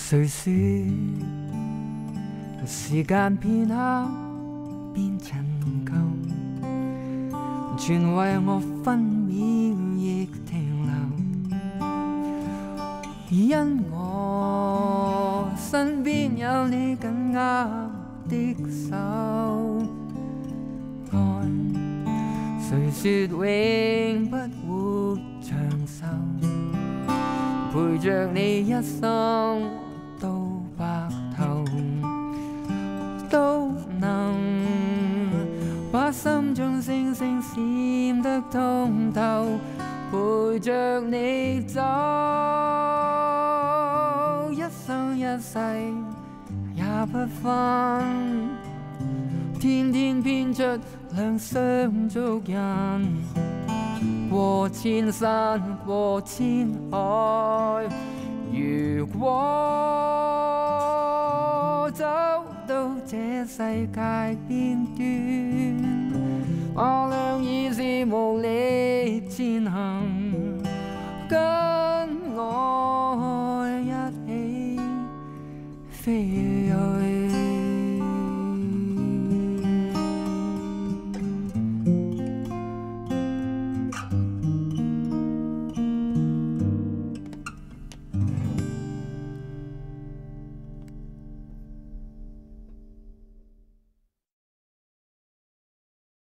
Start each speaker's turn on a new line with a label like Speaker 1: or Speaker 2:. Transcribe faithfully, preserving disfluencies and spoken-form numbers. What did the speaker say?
Speaker 1: 誰說時間片刻變陳舊，全為我分秒亦停留，因我身邊有你緊握的手。愛誰說永不會長壽，陪着你一生到白頭，都能把心中星星閃得通透，陪着你走，一生一世也不分，天天編出兩雙足印，過千山過千海，如果走到這世界邊端，我倆已是無力前行，跟我一起飛。